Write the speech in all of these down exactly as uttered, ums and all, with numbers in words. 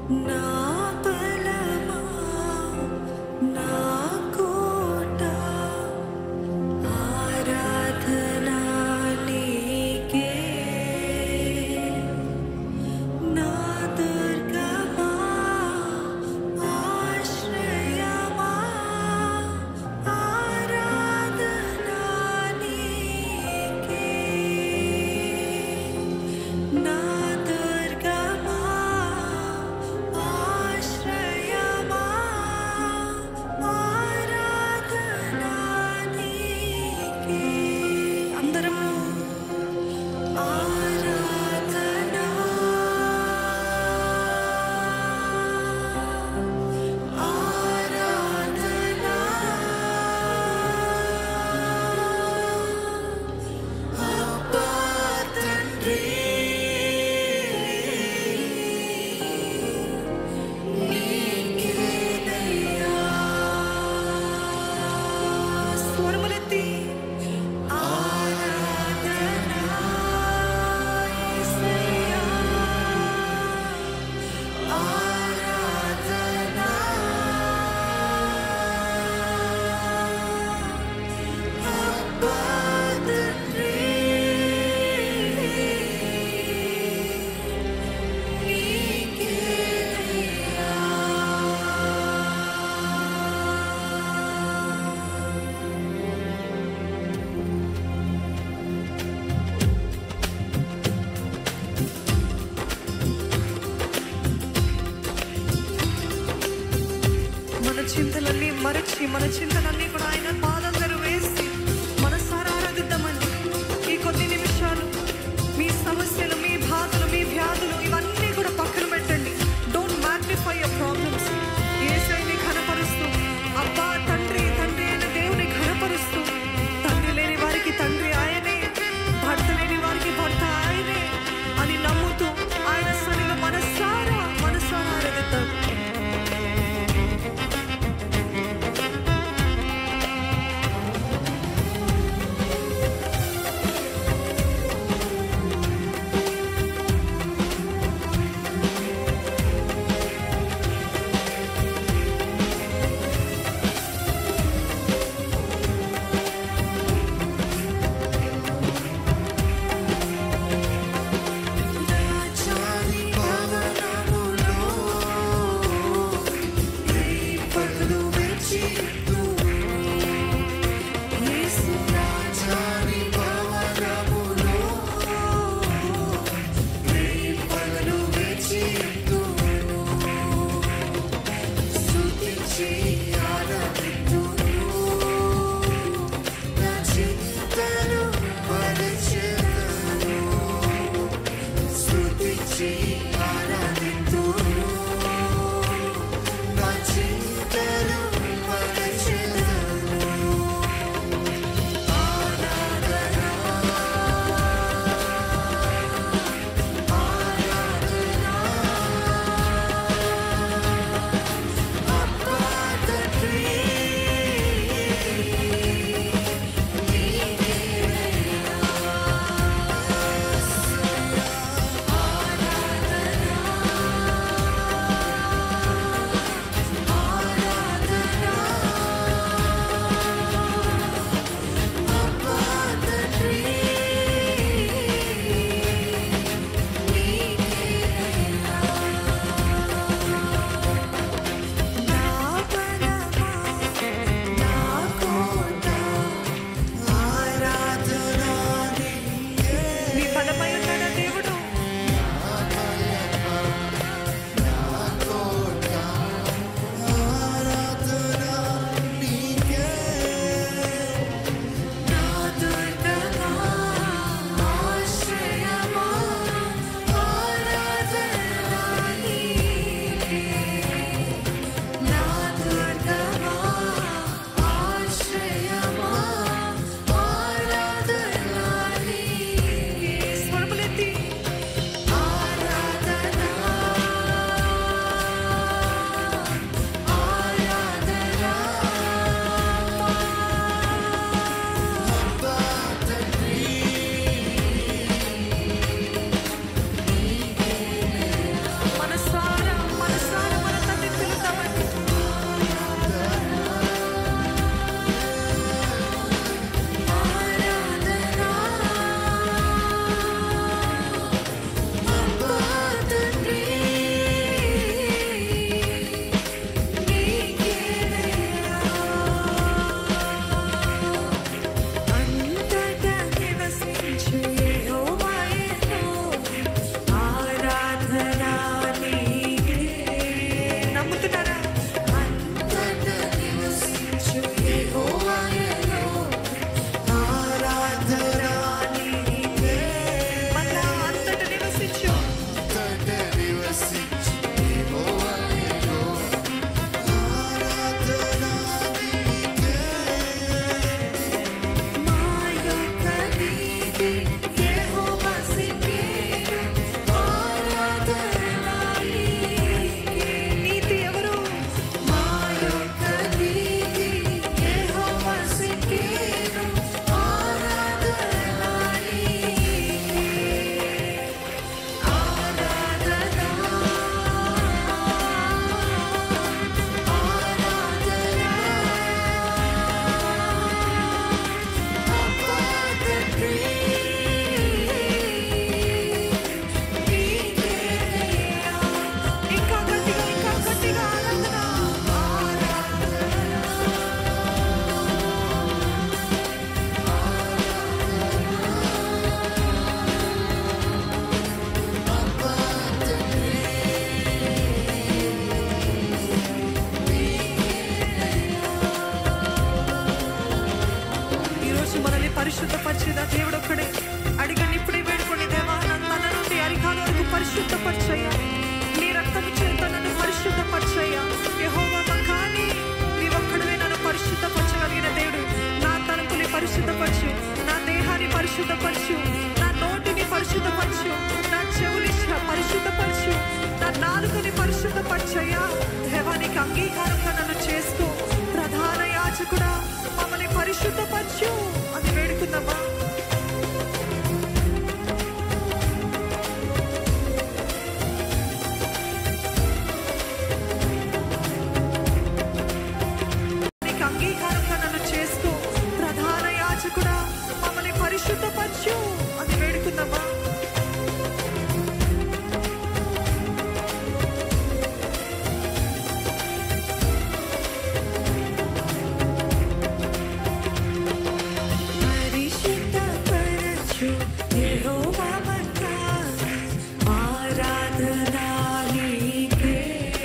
చింతలన్నీ మరచి మన చింతలన్నీ కూడా ఆయన పాదం దగ్గర వేసి మనసారా ఆరాధిద్దామండి. ఈ కొద్ది నిమిషాలు మీ సమస్యలు, మీ బాధలు, మీ వ్యాధులు ఇవన్నీ కూడా పక్కన పెట్టండి. Don't magnify your problems. యేసుని ఘనపరుస్తూ, అబ్బా తండ్రి తండ్రి అయిన దేవుని ఘనపరుస్తూ, తండ్రి లేని వారికి తండ్రి ఆయనే, భర్త లేని వారికి భర్త ఆయనే అని నమ్ముతూ ఆయన సన్నిధిలో మనసారా మనసారా ఆరాధిద్దాం. పరిశుద్ధపరచయ్యా. దేవానికి అంగీకారంగా నన్ను చేసుకో. ప్రధాన యాజకుడా మమ్మల్ని పరిశుద్ధపరచు అని వేడుకుందామా? అంగీకారంగా నన్ను చేసుకో. ప్రధాన యాజకుడా మమ్మల్ని పరిశుద్ధపరచు అని వేడుకుందామా? పరిశుద్ధపరచు యెహోవా మక్కాని ఆరాధనా నీకే.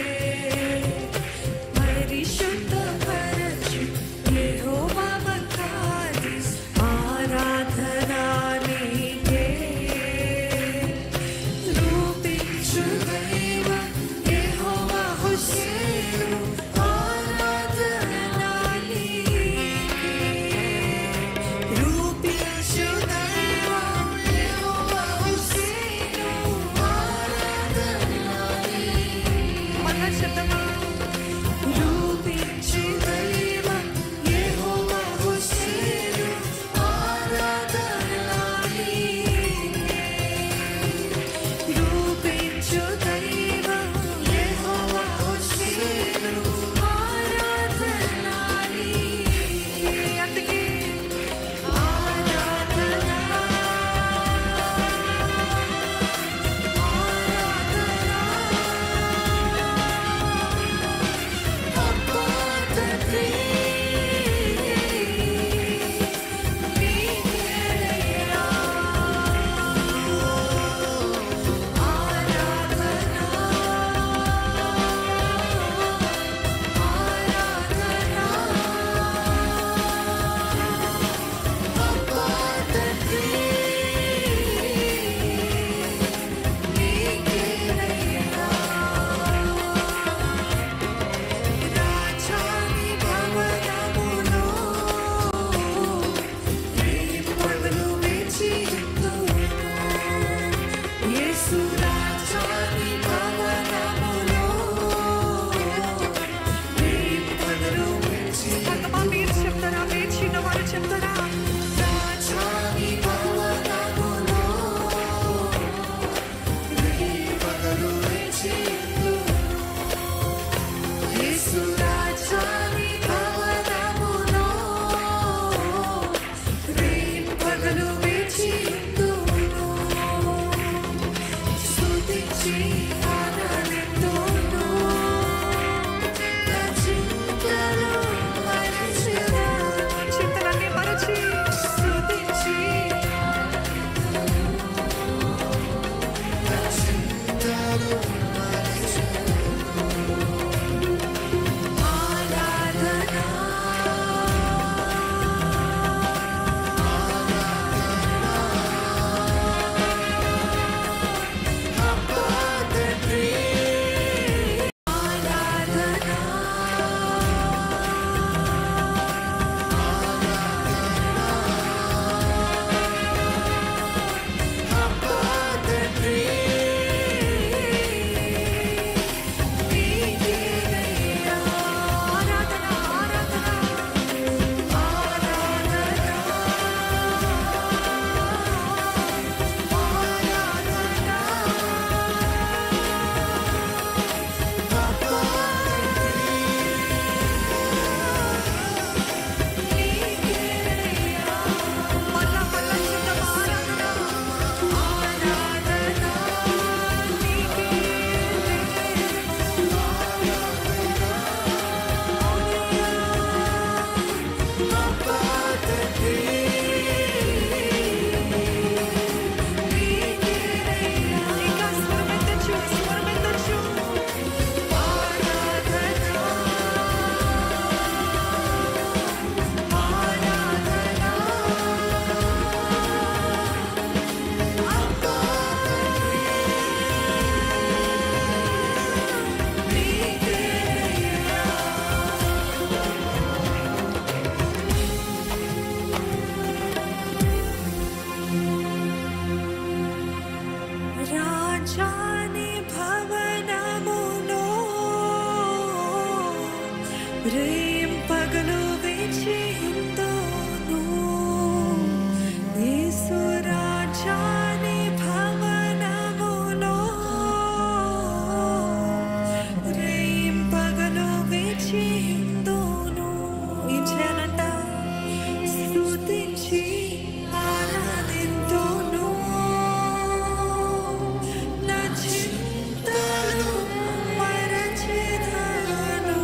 పరిశుద్ధపరచు యెహోవా మక్కాని ఆరాధనా నీకే. రూపించు దైవం యెహోవా హోసేను ఆరాధనా నీకే. రూపించు దైవం యెహోవా హోసేను ఆరాధనా నీకే. మన శబ్దమా? రూపించు దైవం యెహోవా హోసేను ఆరాధనా నీకే. రూపించు దైవం యెహోవా హోసేను ఆరాధనా నీకే. అందుకే ఆరాధనా ఆరాధనా రేం పగలు వేచి ఉందును యేసు రాజాని భవనములో. రేం పగలు వేచి ఉందును. ఏం చేయాలంట? స్తుతించి ఆరాధింతును. నా చింతలు మరచెదను.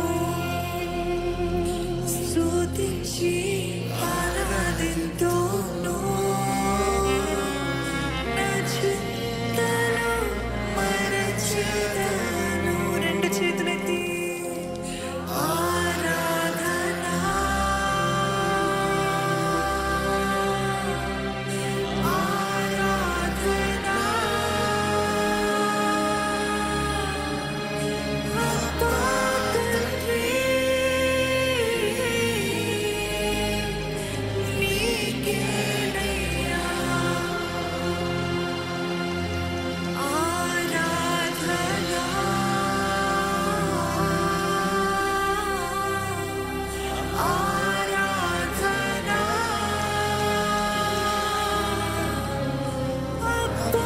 స్తుతించి ఆరాధింతును. నా చింతలు మరచెదను. రెండు చేతులెత్తి ఆరాధన ఆరాధన అబ్బా తండ్రి నీకేనయ్యా ఆరాధన ఆరాధన అబ్బా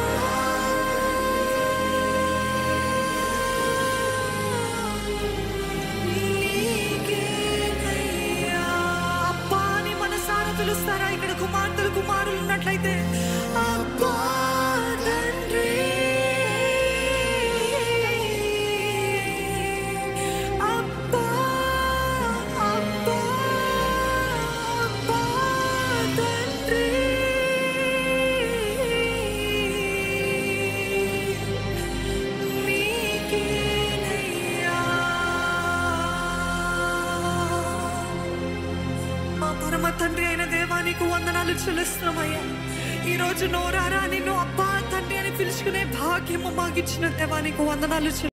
నీకేనయ్యా. అబ్బా అని మనసారా పిలుస్తారా? ఇక్కడ కుమార్తెలు కుమారులు ఉన్నట్లయితే అబ్బా తండ్రి అబ్బా అబ్బా అబ్బా తండ్రి నీకేనయ్యా. మా పరమ తండ్రి అయిన దేవా నీకు వందనాలు చెల్లిస్తున్నామయ్యా. ఈ రోజు నోరారా నిన్ను అబ్బా తండ్రి అని పిలుచుకునే భాగ్యము మాకిచ్చిన దేవా నీకు వందనాలు చెల్లి